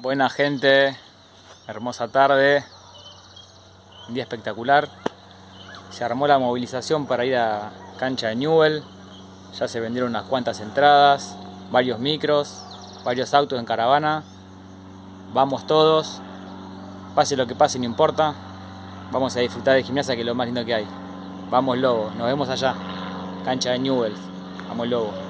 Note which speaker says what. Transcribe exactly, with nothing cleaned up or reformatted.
Speaker 1: Buena gente, hermosa tarde, un día espectacular. Se armó la movilización para ir a cancha de Newell. Ya se vendieron unas cuantas entradas, varios micros, varios autos en caravana. Vamos todos, pase lo que pase, no importa. Vamos a disfrutar de Gimnasia, que es lo más lindo que hay. Vamos Lobo, nos vemos allá, cancha de Newell. Vamos Lobo.